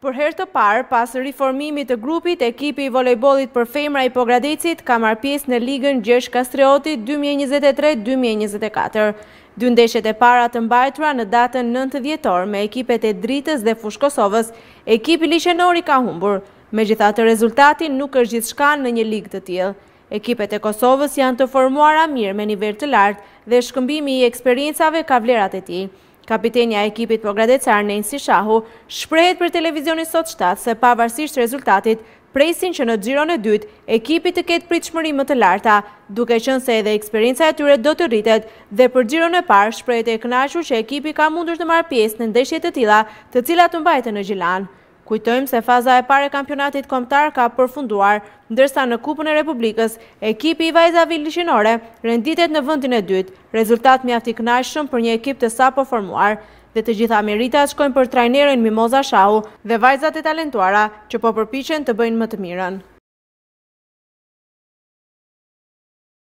Për herë të parë, pas riformimit të grupit, ekipi i volejbollit për femra i Pogradecit ka marrë pjesë në Ligën Gjergj Kastrioti 2023-2024. Dy ndeshjet e para të mbajtura në datën 9 dhjetor me ekipet e Dritës dhe Fushë Kosovës, ekipi liçenor i ka humbur. Megjithatë, rezultati nuk është gjithçka në një ligë të tillë. Ekipet e Kosovës janë të formuara mirë me nivel të lartë dhe shkëmbimi i eksperiencave ka vlerat e tij. Kapitenja e ekipit Pogradecar Nensi Shahu shprehet për televizionin Sot 7 se pavarësisht rezultatit, presin që në xhiron e dytë ekipi të ketë pritshmëri më të larta, duke qenë se edhe eksperienca e tyre do të rritet dhe për xhiron e parë shprehet e kënaqur që ekipi ka mundur të marrë pjesë në ndeshje të tilla, të cilat u mbajtën në Gjilan. Kujtojmë se faza e parë e kampionatit kombëtar ka përfunduar, ndërsa në Kupën e Republikës, ekipi i vajzave liçenore renditet në vendin e dytë, rezultat mjaft i kënaqshëm për një ekip të sapo formuar, dhe të gjitha meritat shkojnë për trajnerin Mimoza Shahu dhe vajzat e talentuara që po përpiqen të bëjnë më të mirën.